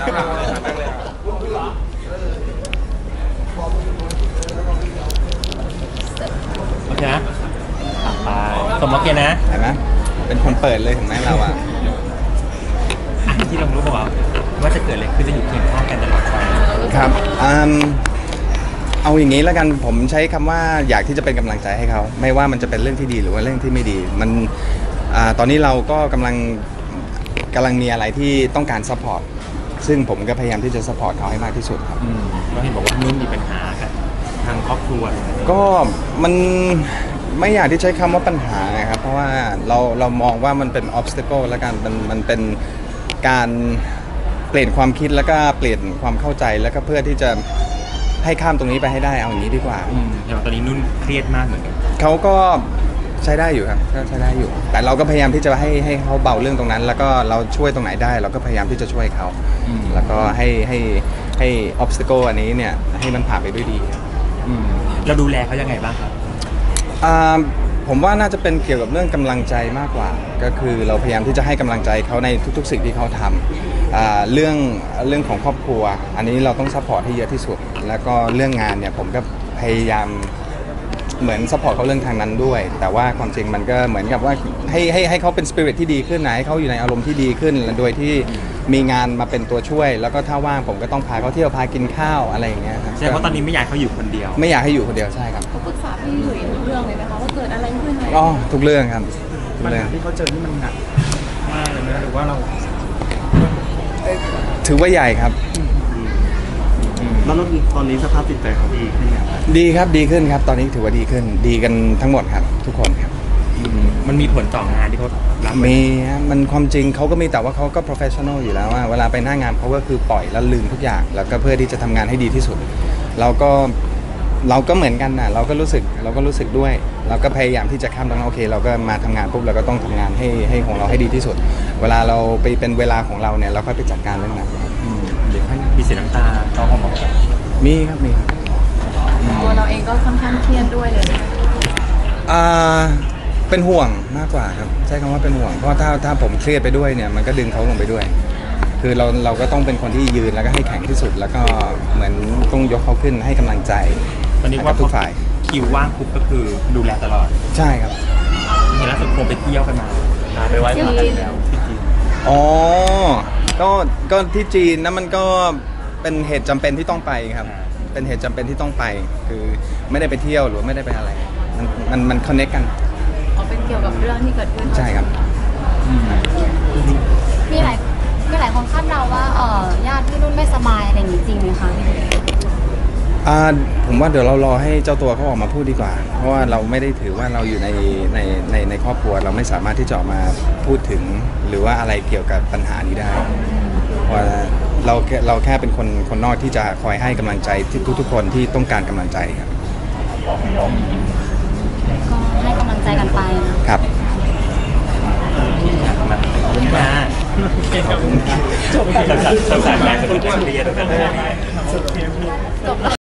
โอเคนะไปสมมติโอเคนะเห็นไหมเป็นคนเปิดเลยเห็นไหมเราอะที่ลงรูปบอกว่าจะเกิดอะไรขึ้นจะอยู่เคียงข้างกันตลอดไปครับเอาอย่างนี้แล้วกันผมใช้คำว่าอยากที่จะเป็นกำลังใจให้เขาไม่ว่ามันจะเป็นเรื่องที่ดีหรือว่าเรื่องที่ไม่ดีมันตอนนี้เราก็กำลังมีอะไรที่ต้องการซัพพอร์ตซึ่งผมก็พยายามที่จะซัพพอร์ตเขาให้มากที่สุดครับเราเห็นบอกว่านุ่นมีปัญหากับทางครอบครัวก็มันไม่อยากที่ใช้คำว่าปัญหานะครับเพราะว่าเรามองว่ามันเป็น obstacle แล้วกันมันเป็นการเปลี่ยนความคิดแล้วก็เปลี่ยนความเข้าใจแล้วก็เพื่อที่จะให้ข้ามตรงนี้ไปให้ได้เอาอย่างนี้ดีกว่าอย่างตอนนี้นุ่นเครียดมากเหมือนกันเขาก็ใช้ได้อยู่ครับก็ใช้ได้อยู่แต่เราก็พยายามที่จะให้เขาเบาเรื่องตรงนั้นแล้วก็เราช่วยตรงไหนได้เราก็พยายามที่จะช่วยเขาแล้วก็ให้ obstacle อันนี้เนี่ยให้มันผ่านไปด้วยดีเราดูแลเขายังไงบ้างครับผมว่าน่าจะเป็นเกี่ยวกับเรื่องกำลังใจมากกว่าก็คือเราพยายามที่จะให้กำลังใจเขาในทุกๆสิ่งที่เขาทำเรื่องของครอบครัวอันนี้เราต้องซัพพอร์ตให้เยอะที่สุดแล้วก็เรื่องงานเนี่ยผมก็พยายามเหมือนซัพพอร์ตเขาเรื่องทางนั้นด้วยแต่ว่าความจริงมันก็เหมือนกับว่าให้เขาเป็นสปิริตที่ดีขึ้นนะให้เขาอยู่ในอารมณ์ที่ดีขึ้นโดยที่มีงานมาเป็นตัวช่วยแล้วก็ถ้าว่างผมก็ต้องพาเขาเที่ยวพากินข้าวอะไรอย่างเงี้ยใช่เพราะตอนนี้ไม่อยากเขาอยู่คนเดียวไม่อยากให้อยู่คนเดียวใช่ครับเขาปรึกษาพี่หลุยทุกเรื่องเลยไหมคะว่าเกิดอะไรขึ้นไหมอ๋อทุกเรื่องครับปัญหาที่เขาเจอนี่มันหนักมากเลยนะหรือว่าเราถือว่าใหญ่ครับแล้วตอนนี้สภาพจิตใจเขาดีขึ้นไหมครับดีครับดีขึ้นครับตอนนี้ถือว่าดีขึ้นดีกันทั้งหมดครับทุกคนครับมันมีผลต่องานที่เขามีมันความจริงเขาก็มีแต่ว่าเขาก็ professional อยู่แล้วว่าเวลาไปหน้างานเขาก็คือปล่อยแล้วลืมทุกอย่างแล้วก็เพื่อที่จะทำงานให้ดีที่สุดเราก็เหมือนกันนะเราก็รู้สึกด้วยเราก็พยายามที่จะข้ามตรงนั้นโอเคเราก็มาทำงานปุ๊บเราก็ต้องทำงานให้ของเราให้ดีที่สุดเวลาเราไปเป็นเวลาของเราเนี่ยเราค่อยไปจัดการเรื่องนั้นเดี๋ยวให้มีเสียน้ำตาต้องออกมามีครับตัวเราเองก็ค่อนข้างเครียดด้วยเลยเป็นห่วงมากกว่าครับใช้คำว่าเป็นห่วงเพราะถ้าผมเครียดไปด้วยเนี่ยมันก็ดึงเขาลงไปด้วยคือเราก็ต้องเป็นคนที่ยืนแล้วก็ให้แข็งที่สุดแล้วก็เหมือนต้องยกเขาขึ้นให้กำลังใจตอนนี้ว่าทุกฝ่ายคิวว่างปุ๊บก็คือดูแลตลอดใช่ครับเห็นล่าสุดคงไปเที่ยวกันมาไปไหว้พระกันแล้วที่จีนอ๋อก็ที่จีนนะมันก็เป็นเหตุจำเป็นที่ต้องไปครับเป็นเหตุจำเป็นที่ต้องไปคือไม่ได้ไปเที่ยวหรือไม่ได้ไปอะไรมันคอนเนคกันเป็นเกี่ยวกับเรื่องที่เกิดขึ้นใช่ครับมีหลายคนคาดเดาว่าญาติพี่นุ่นไม่สบายอะไรอย่างนี้จริงไหมคะผมว่าเดี๋ยวเรารอให้เจ้าตัวเขาออกมาพูดดีกว่าเพราะว่าเราไม่ได้ถือว่าเราอยู่ในครอบครัวเราไม่สามารถที่จะออกมาพูดถึงหรือว่าอะไรเกี่ยวกับปัญหานี้ได้เพราะเราแค่เป็นคนนอกที่จะคอยให้กำลังใจที่ทุกคนที่ต้องการกำลังใจครับก็ให้กำลังใจกันไปครับจบการแสดงจบการเรียนจบ